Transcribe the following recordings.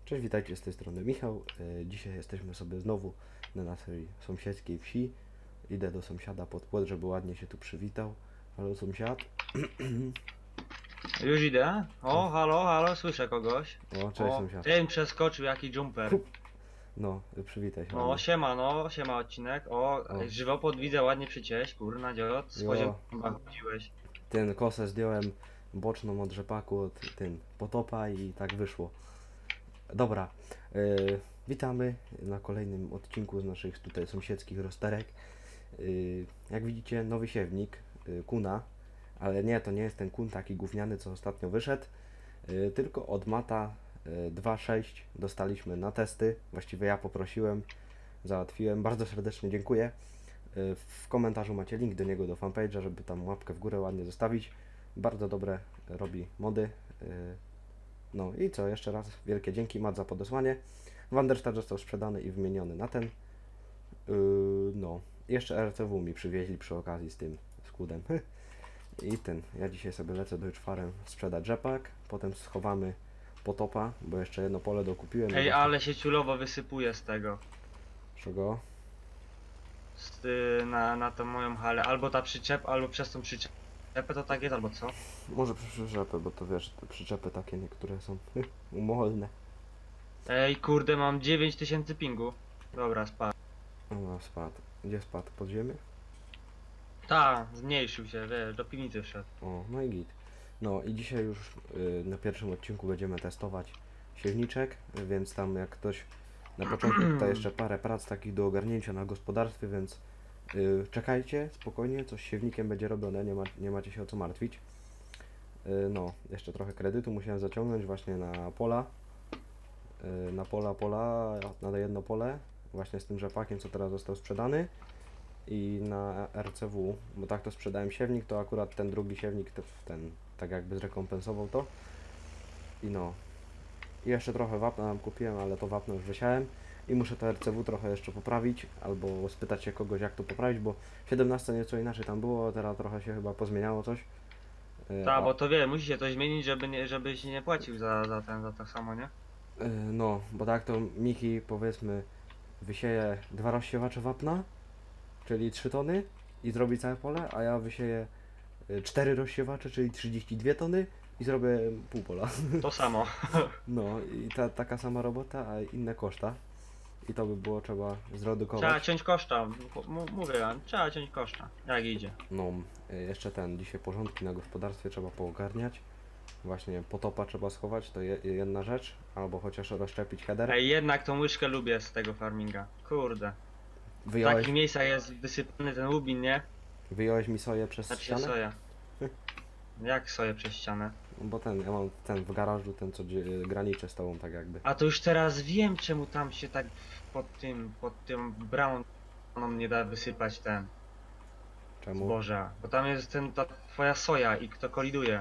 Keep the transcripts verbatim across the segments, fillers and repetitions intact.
Cześć, witajcie, z tej strony Michał. E, Dzisiaj jesteśmy sobie znowu na naszej sąsiedzkiej wsi. Idę do sąsiada pod płot, żeby ładnie się tu przywitał. Halo sąsiad. Już idę. O, halo, halo, słyszę kogoś. O, cześć O, sąsiad. ten przeskoczył, jaki jumper. Hup. No, y, przywitaj się No, ładnie. siema, no, siema odcinek. O, O. żywopłot widzę, ładnie przycięłeś, kurna dziot. Z Jo. poziom chodziłeś. Ten kosę zdjąłem boczną od rzepaku, od ten potopa i tak wyszło. Dobra, e, witamy na kolejnym odcinku z naszych tutaj sąsiedzkich rozterek. E, jak widzicie, nowy siewnik e, kuna, ale nie, to nie jest ten kun taki gówniany, co ostatnio wyszedł, e, tylko od Mata e, dwa sześć dostaliśmy na testy. Właściwie ja poprosiłem, załatwiłem. Bardzo serdecznie dziękuję. E, w komentarzu macie link do niego, do fanpage'a, żeby tam łapkę w górę ładnie zostawić. Bardzo dobre robi mody. E, No i co, jeszcze raz wielkie dzięki Mat za podesłanie. Wanderstad został sprzedany i wymieniony na ten. Yy, no, jeszcze R C W mi przywieźli przy okazji z tym skudem. I ten, ja dzisiaj sobie lecę do Czwarem sprzedać rzepak, potem schowamy potopa, bo jeszcze jedno pole dokupiłem. Ej, ale się ciulowo wysypuje z tego. Czego? Z, y, na, na tą moją halę. Albo ta przyczep, albo przez tą przyczepę to tak jest, albo co? Może przyczepę, bo to wiesz, te przyczepy takie niektóre są umowne. Ej, kurde, mam dziewięć tysięcy pingu. Dobra, spadł. No, spadł. Gdzie spadł? Pod ziemię? Ta, zmniejszył się, wiesz, do piwnicy wszedł. O, no i git. No i dzisiaj już y, na pierwszym odcinku będziemy testować siewniczek, więc tam jak ktoś na początku tutaj jeszcze parę prac takich do ogarnięcia na gospodarstwie, więc y, czekajcie, spokojnie, coś z siewnikiem będzie robione, nie, ma, nie macie się o co martwić. Y, no, jeszcze trochę kredytu musiałem zaciągnąć właśnie na pola, y, na pola, pola, na jedno pole, właśnie z tym rzepakiem, co teraz został sprzedany. I na R C W, bo tak to sprzedałem siewnik, to akurat ten drugi siewnik te- ten tak jakby zrekompensował to. I no. I jeszcze trochę wapna nam kupiłem, ale to wapno już wysiałem. I muszę to R C W trochę jeszcze poprawić, albo spytać się kogoś jak to poprawić, bo w siedemnaście nieco inaczej tam było, teraz trochę się chyba pozmieniało coś. Yy, Ta, a- bo to wie, musi się to zmienić, żeby nie, żebyś nie płacił za, za ten, za tak samo, nie? yy, no, bo tak to Miki powiedzmy wysieje dwa rozsiewacze wapna, czyli trzy tony i zrobi całe pole, a ja wysieję y, cztery rozsiewacze, czyli trzydzieści dwie tony i zrobię pół pola. To samo. No i ta, taka sama robota, a inne koszta. I to by było trzeba Trzeba zredukować. ciąć koszta, M- mówię wam, trzeba ciąć koszta, jak idzie. No, y, jeszcze ten, dzisiaj porządki na gospodarstwie trzeba poogarniać. Właśnie potopa trzeba schować, to je, jedna rzecz, albo chociaż rozszczepić header. Ej, jednak tą łyżkę lubię z tego farminga, kurde. W Wyjąłeś, takich miejscach jest wysypany ten łubin, nie? wyjąłeś mi soję przez Znaczy się ścianę? soja. Jak soję przez ścianę? No bo ten, ja mam ten w garażu, ten co dzie- graniczy z tobą tak jakby. A to już teraz wiem, czemu tam się tak pod tym, pod tym bramą nie da wysypać ten Czemu? zboża. Bo tam jest ten, ta twoja soja i kto koliduje.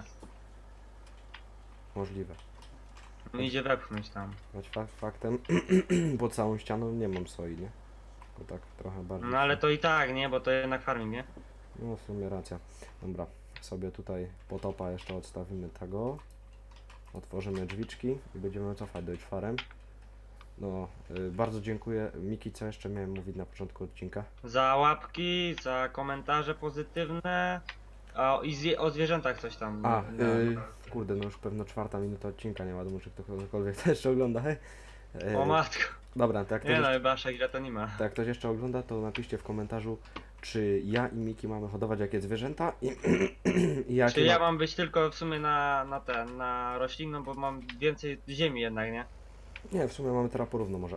Możliwe. No idzie wepchnąć tam. Choć fak, faktem, pod całą ścianą nie mam soi, nie? Tylko tak trochę bardziej. No ale to i tak, nie? Bo to jednak farming, nie? No w sumie racja. Dobra, sobie tutaj potopa jeszcze odstawimy tego. Otworzymy drzwiczki i będziemy cofać do czwarem. No, y, bardzo dziękuję. Miki, co jeszcze miałem mówić na początku odcinka? Za łapki, za komentarze pozytywne. A i zje, o zwierzętach coś tam. A, na- y, kurde, no już pewno czwarta minuta odcinka, nie wiadomo czy ktokolwiek to jeszcze ogląda. he? Y, O matko. Dobra, to jak ktoś, Nie no, jeszcze, chyba sześć lat to nie ma. to jak ktoś jeszcze ogląda, to napiszcie w komentarzu, czy ja i Miki mamy hodować jakie zwierzęta i, i jakie Czy ja ma- mam być tylko w sumie na, na ten, na roślinną, bo mam więcej ziemi jednak, nie? Nie, w sumie mamy teraz porówno może.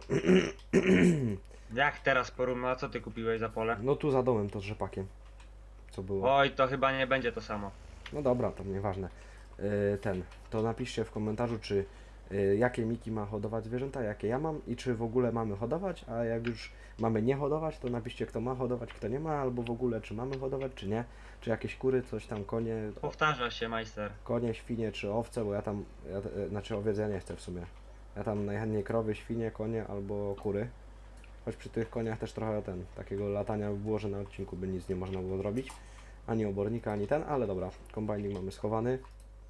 Jak teraz porówno, a co ty kupiłeś za pole? No tu za domem to z rzepakiem. Co było? Oj, to chyba nie będzie to samo. No dobra, to nieważne. Yy, ten, to napiszcie w komentarzu, czy yy, jakie Miki ma hodować zwierzęta, jakie ja mam i czy w ogóle mamy hodować, a jak już mamy nie hodować, to napiszcie kto ma hodować, kto nie ma, albo w ogóle czy mamy hodować, czy nie. Czy jakieś kury, coś tam, konie, o, Powtarza się, majster. konie, świnie, czy owce, bo ja tam, ja, e, znaczy owiec ja nie chcę w sumie. Ja tam najchętniej krowy, świnie, konie albo kury. Choć przy tych koniach też trochę ten, takiego latania by było, że na odcinku by nic nie można było zrobić. Ani obornika, ani ten, ale dobra, kombajnik mamy schowany.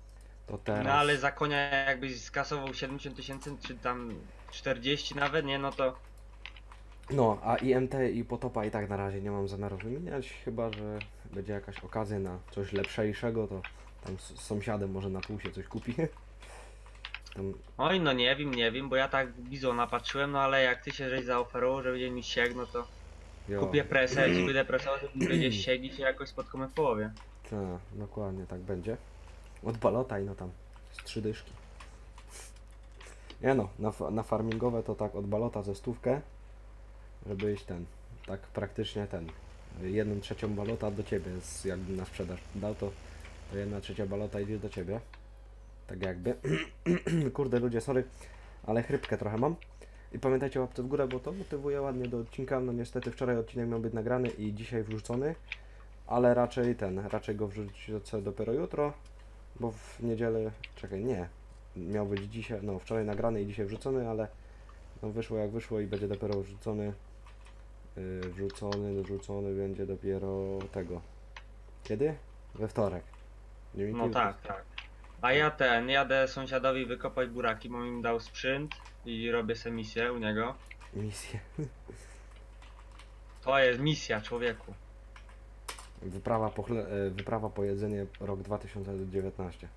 To teraz. No ale za konia jakbyś skasował siedemdziesiąt tysięcy, czy tam czterdzieści nawet, nie? No to No, a I M T i Potopa i tak na razie nie mam zamiaru wymieniać, chyba że będzie jakaś okazja na coś lepszejszego, to tam z z sąsiadem może na pół się coś kupi. Tam, oj, no nie wiem, nie wiem, bo ja tak Bizona patrzyłem, no ale jak ty się żeś zaoferował, że będzie mi siek, no to jo, kupię presę, jak ci będę presował, to mi będzie siek i się jakoś spotkamy w połowie. ta, dokładnie tak będzie. Od balota i no tam z trzy dyszki. Nie no, na, fa- na farmingowe to tak od balota ze stówkę, żebyś ten, tak praktycznie ten, jedną trzecią balota do ciebie, z, jakby na sprzedaż dał, to, to jedna trzecia balota idzie do ciebie. Tak jakby. Kurde ludzie, sorry, ale chrypkę trochę mam. I pamiętajcie, łapce w górę, bo to motywuje ładnie do odcinka. No niestety wczoraj odcinek miał być nagrany i dzisiaj wrzucony, ale raczej ten, raczej go wrzucę dopiero jutro, bo w niedzielę, czekaj, nie, miał być dzisiaj, no wczoraj nagrany i dzisiaj wrzucony, ale no wyszło jak wyszło i będzie dopiero wrzucony, yy, wrzucony, wrzucony będzie dopiero tego, kiedy? We wtorek. Nie wiem, No kiedy- tak, tak. A ja ten, jadę sąsiadowi wykopać buraki, bo mi dał sprzęt i robię sobie misję u niego. Misję. To jest misja, człowieku. Wyprawa po, chle, e, wyprawa po jedzenie rok dwa tysiące dziewiętnaście.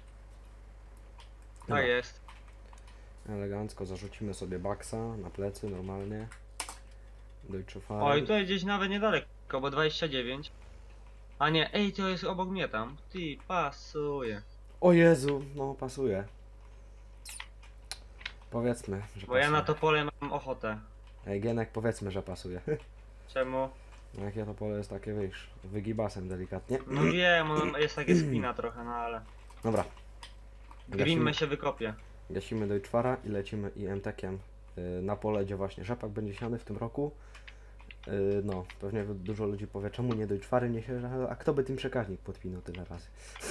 Tak No, jest. elegancko zarzucimy sobie baksa na plecy normalnie. Deutsche Fahrer. Oj, to jest gdzieś nawet niedaleko, bo dwadzieścia dziewięć. A nie, ej, to jest obok mnie tam. Ty, pasuje. O Jezu, no pasuje. Powiedzmy, że Bo ja pasuje. na to pole mam ochotę. Ej, Gienek, powiedzmy, że pasuje. Czemu? No jakie to pole jest takie, wiesz, wygibasem delikatnie. No wiem, ono jest takie spina trochę, no ale... Dobra, Grimme się wykopie. gasimy Deutschfara i lecimy I M T-kiem y, na pole, gdzie właśnie rzepak będzie siany w tym roku. Y, No, pewnie dużo ludzi powie, czemu nie Deutschfary nie się, a kto by tym przekaźnik podpinał tyle razy?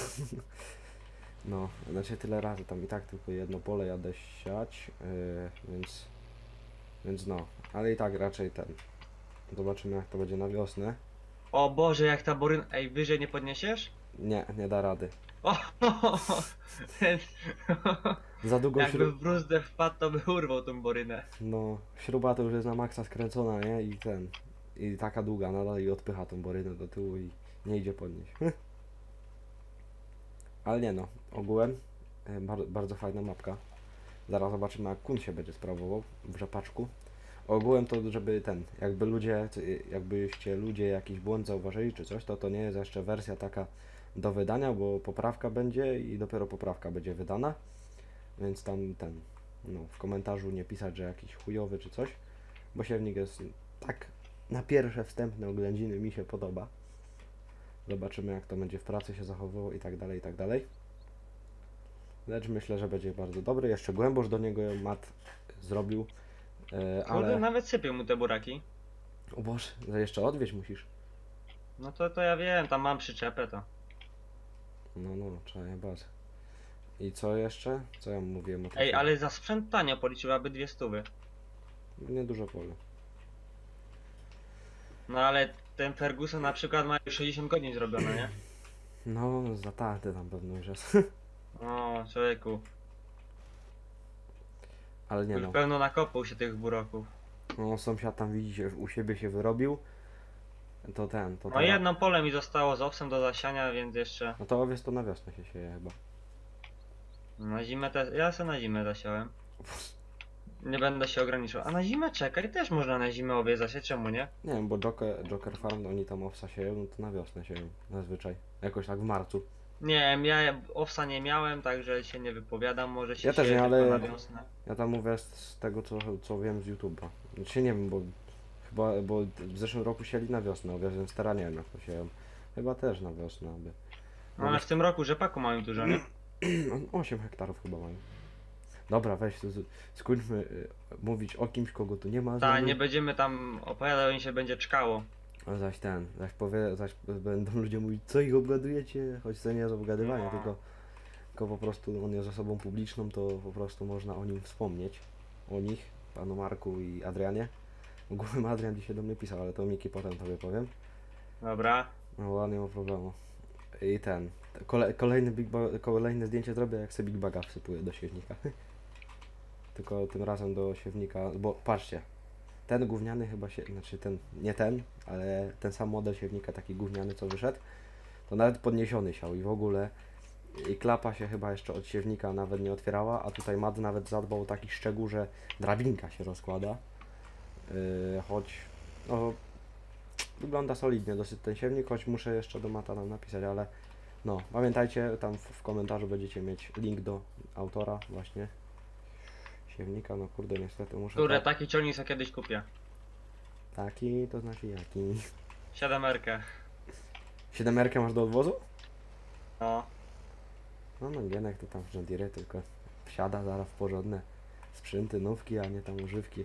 No, znaczy tyle razy, tam i tak tylko jedno pole jadę siać, yy, więc, więc no, ale i tak raczej ten, zobaczymy jak to będzie na wiosnę. O Boże, jak ta boryna... Ej, wyżej nie podniesiesz? Nie, nie da rady. O, ten... Za długo Jakby śrub... w bruzdę wpadł, to by urwał tą borynę. No, śruba to już jest na maksa skręcona, nie? I ten, i taka długa nadal i odpycha tą borynę do tyłu i nie idzie podnieść. Ale nie no, ogółem yy, bar bardzo fajna mapka. Zaraz zobaczymy jak kun się będzie sprawował w rzepaczku. Ogółem to, żeby ten, jakby ludzie, jakbyście ludzie jakiś błąd zauważyli czy coś, to to nie jest jeszcze wersja taka do wydania, bo poprawka będzie i dopiero poprawka będzie wydana. Więc tam ten, no w komentarzu nie pisać, że jakiś chujowy czy coś, bo siewnik jest tak na pierwsze wstępne oględziny mi się podoba. Zobaczymy jak to będzie w pracy się zachowywało i tak dalej, i tak dalej. Lecz myślę, że będzie bardzo dobry. Jeszcze głębosz do niego mat zrobił. E, Kurde, ale... nawet sypią mu te buraki. O Boże, że jeszcze odwieźć musisz. No to, to ja wiem, tam mam przyczepę to. No, no, trzeba je bać. I co jeszcze? Co ja mówiłem o tym? Ej, ale za sprzęt tanio policzyłaby dwie stówy. Niedużo pole. No ale ten Ferguson na przykład ma już sześćdziesiąt godzin zrobione, nie? No, zatarte tam pewno już jest. O, człowieku. Ale nie Już no. pełno nakopał się tych buraków. No, sąsiad tam widzicie, u siebie się wyrobił. To ten, to No teraz- jedno pole mi zostało z owsem do zasiania, więc jeszcze No to owiec to na wiosnę się sieje chyba. na zimę też. Ja se na zimę zasiałem. Nie będę się ograniczał. A na zimę czekaj, też można na zimę owiec zasiać, czemu nie? Nie wiem, bo Joker, Joker Farm, oni tam owsa sieją, no to na wiosnę sieją, zazwyczaj. Jakoś tak w marcu. Nie wiem, ja owsa nie miałem, także się nie wypowiadam, może się Ja też sieje nie, tylko ale- na wiosnę. Ja tam mówię z, z tego, co, co wiem z YouTube'a. Znaczy nie wiem, bo chyba, bo w zeszłym roku sieli na wiosnę, owiec, więc teraz nie wiem jak to sieją. Chyba też na wiosnę, aby. No ale w tym roku rzepaku mają dużo, nie? osiem hektarów chyba mają. Dobra, weź, to z- skończmy y, mówić o kimś, kogo tu nie ma. z Tak, nami. nie będziemy tam opowiadać, im się będzie czkało. A zaś ten, zaś powie, zaś będą ludzie mówić, co ich obgadujecie, choć to nie jest obgadywanie, No. tylko, tylko po prostu on jest osobą publiczną, to po prostu można o nim wspomnieć, o nich, panu Marku i Adrianie. Ogólnie Adrian dzisiaj do mnie pisał, ale to Miki potem tobie powiem. Dobra. No ładnie, nie ma problemu. I ten, kole, kolejny, big ba- kolejne zdjęcie zrobię, jak sobie Big Baga wsypuję do siewnika. Tylko tym razem do siewnika, bo patrzcie, ten gówniany chyba się, znaczy ten, nie ten, ale ten sam model siewnika, taki gówniany co wyszedł, to nawet podniesiony siał i w ogóle i klapa się chyba jeszcze od siewnika nawet nie otwierała, a tutaj Mad nawet zadbał o taki szczegół, że drabinka się rozkłada, yy, choć no, wygląda solidnie dosyć ten siewnik, choć muszę jeszcze do Mata nam napisać, ale no, pamiętajcie, tam w, w komentarzu będziecie mieć link do autora właśnie siewnika, no kurde, niestety muszę... Kurde, tak- taki ciągnik co kiedyś kupię. Taki, to znaczy jaki? Siademerkę. Siedemерkę masz do odwozu? No. No, no Gienek to tam w John Deere tylko wsiada zaraz w porządne sprzęty, nówki, a nie tam używki.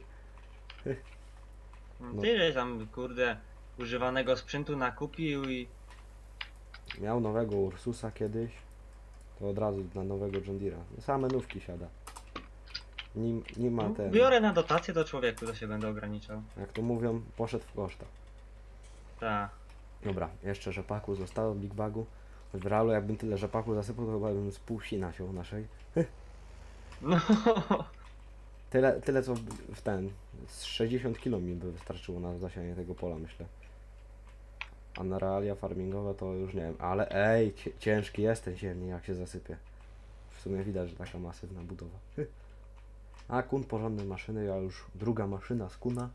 No. Tyle tam, kurde, używanego sprzętu nakupił i... Miał nowego Ursusa kiedyś, to od razu dla nowego John Deere'a. No, same nówki siada. Nie, nie ma ten, Biorę na dotację do człowieku, to się będę ograniczał. jak to mówią, poszedł w koszta. Tak. Dobra, jeszcze rzepaku zostało w Big Bagu. W realu jakbym tyle rzepaku zasypał, to chyba bym z pół wsi nasiął naszej. No. Tyle, tyle co w, w ten, z sześćdziesiąt kilo mi by wystarczyło na zasianie tego pola, myślę. A na realia farmingowe to już nie wiem, ale ej, cie, ciężki jest ten ziemnik, jak się zasypie. W sumie widać, że taka masywna budowa. A kun porządne maszyny, a już druga maszyna z kuna.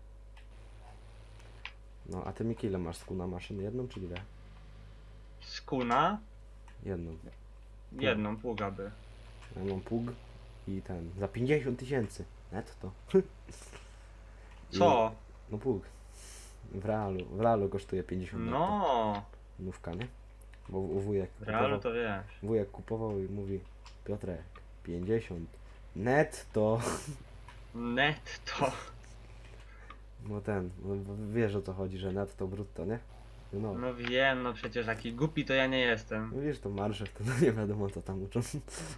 No, a ty Miki, ile masz z kuna maszyn? Jedną czy dwie? Skuna? Jedną. Jedną, pługa by. Ja mam pług i ten, za pięćdziesiąt tysięcy netto. I- Co? No pług. W realu, w realu kosztuje pięćdziesiąt netto. No. Nówka, nie? Bo u- wujek W realu kupował, to wiesz. wujek kupował i mówi: Piotrek, pięćdziesiąt netto. Netto. No ten, no w- wiesz o co chodzi, że netto brutto, nie? No, No wiem, no przecież taki głupi to ja nie jestem. no wiesz, to marże wtedy nie wiadomo co tam uczą.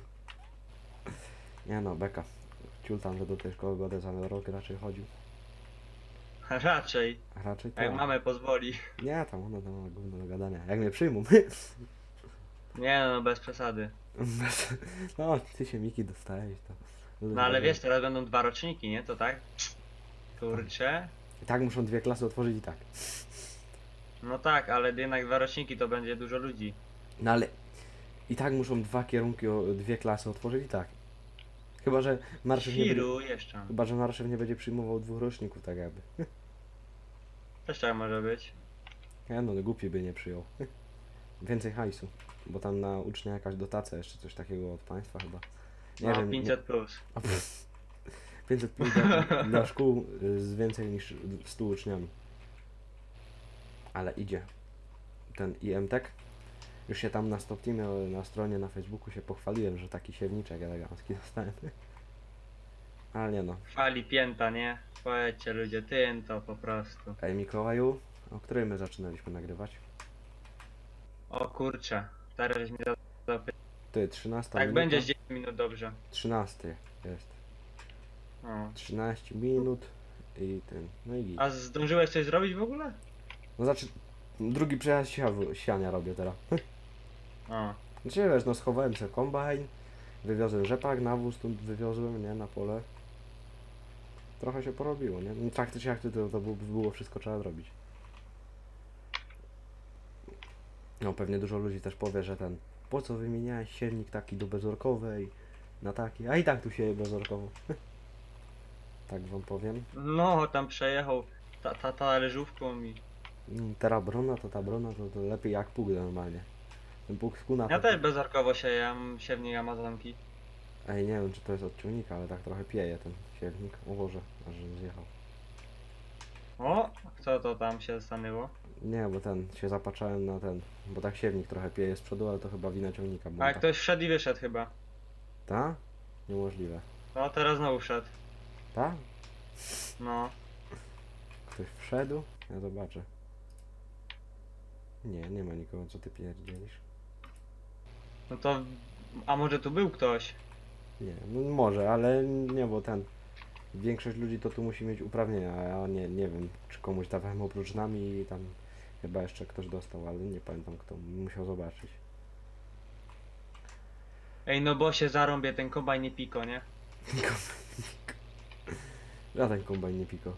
Nie no, beka. Ciul tam, że do tej szkoły godę za rok raczej chodził. Raczej. A raczej to. Jak mamę pozwoli. Nie, tam ona tam ma gówno do gadania. Jak mnie przyjmą. Nie no, bez przesady. No, ty się Miki dostajesz to. No ale wiesz, teraz będą dwa roczniki, nie? To tak? Kurczę. I tak muszą dwie klasy otworzyć i tak. No tak, ale jednak dwa roczniki to będzie dużo ludzi. No ale i tak muszą dwa kierunki, o- dwie klasy otworzyć i tak. Chyba, że Marszew nie będzie, Chiru jeszcze. chyba, że Marszew nie będzie przyjmował dwóch roczników, tak jakby. Też tak może być. Ja no, głupi by nie przyjął. Więcej hajsu, bo tam na ucznia jakaś dotacja, jeszcze coś takiego od państwa chyba. Nie No, wiem. pięćset plus. Nie, a, pff, pięćset plus dla, dla szkół y, z więcej niż stu uczniami. Ale idzie ten I M T E K. Już się tam na Stop Teamie, na stronie na Facebooku się pochwaliłem, że taki siewniczek elegancki dostałem. Ale nie no. Chwali pięta, nie? Powiedzcie ludzie, tym to po prostu. Ej Mikołaju, o której my zaczynaliśmy nagrywać? O kurczę. Teraz mi za... za... Ty, trzynasta Tak minuta? będzie z dziesięć minut dobrze. trzynaście jest. O. trzynaście minut i ten, no i git. A zdążyłeś coś zrobić w ogóle? No znaczy, drugi przejazd siawu- siania robię teraz. O. Znaczy wiesz, no schowałem sobie kombajn, wywiozłem rzepak, nawóz tu wywiozłem, nie, na pole. Trochę się porobiło, nie? No tak czy jak to, to było, było wszystko trzeba zrobić. No pewnie dużo ludzi też powie, że ten, po co wymieniałeś siewnik taki do bezorkowej, na taki, a i tak tu sieje bezorkowo. Tak wam powiem. No, tam przejechał ta, ta, ta leżówką i... Mm, Teraz brona to ta brona to, to lepiej jak pług normalnie. Ten pług z kuna Ja to... też bezarkowo sieję, siewnik Amazonki. Ej, nie wiem czy to jest od ciągnika, ale tak trochę pieje ten siewnik. O Boże, aż zjechał. O, co to tam się stanęło? Nie, bo ten, się zapatrzałem na ten, bo tak siewnik trochę pieje z przodu, ale to chyba wina ciągnika. Bo A tak... ktoś wszedł i wyszedł chyba. Ta? Niemożliwe. No, teraz znowu wszedł. Ta? No. Ktoś wszedł? Ja zobaczę. Nie, nie ma nikogo, co ty pierdzielisz. No to... A może tu był ktoś? Nie, no może, ale nie, bo ten... Większość ludzi to tu musi mieć uprawnienia, a ja nie, nie wiem, czy komuś dawałem oprócz nami i tam Chyba jeszcze ktoś dostał, ale nie pamiętam kto. Musiał zobaczyć. Ej, no bo się zarąbie ten kombajn nie piko, nie? Żaden kombajn nie piko.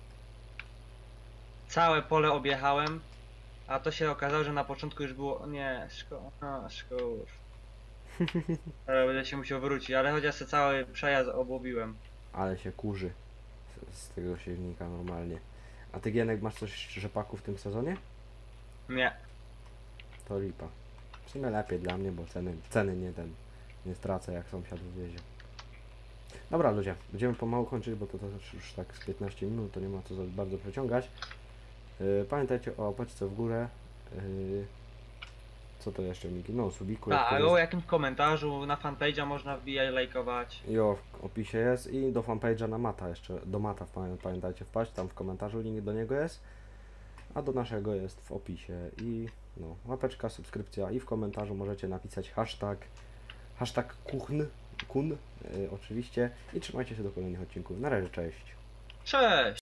Całe pole objechałem, a to się okazało, że na początku już było... Nie, szkoda, a szkoda. Ale będę się musiał wrócić, ale chociaż sobie cały przejazd obłowiłem. Ale się kurzy z, z tego silnika normalnie. A ty, Gienek, masz coś rzepaku w tym sezonie? Nie. To lipa. W sumie lepiej dla mnie, bo ceny, ceny nie ten, nie stracę jak sąsiad wywiezie. Dobra ludzie, będziemy pomału kończyć, bo to, to już tak z piętnaście minut, to nie ma co za bardzo przeciągać. Yy, pamiętajcie o łapeczce w górę. Yy, co to jeszcze, Miki? No, subiku. jak Tak, to o jest. jakimś komentarzu na fanpage'a można wbijać, lajkować. I o, w opisie jest i do fanpage'a na Mata jeszcze, do Mata pamię- pamiętajcie wpaść, tam w komentarzu link do niego jest, a do naszego jest w opisie i no, łapeczka, subskrypcja i w komentarzu możecie napisać hashtag, hashtag kuchn, kun, y, oczywiście i trzymajcie się do kolejnych odcinków. Na razie, cześć. Cześć!